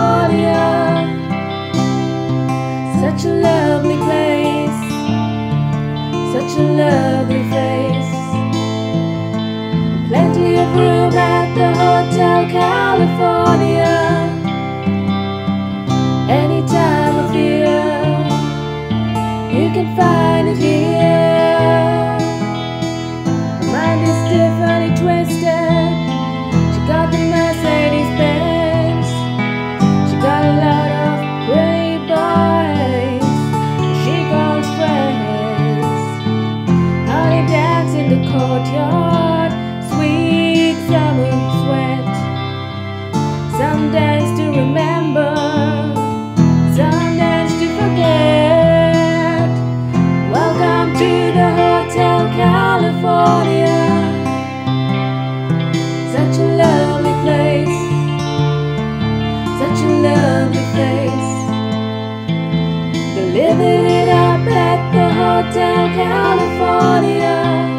California. Such a lovely place, such a lovely face. Plenty of room at the Hotel California. Any time of year, you can find it here. Her mind is differently twisted. She got the Mercedes Benz. She got a lot of pretty boys she calls friends. How they dance in the courtyard, sweet summer sweat. Some dance to remember, some dance to forget. Welcome to the Hotel California. Such a lovely place, such a lovely place. They're living it up at the Hotel California.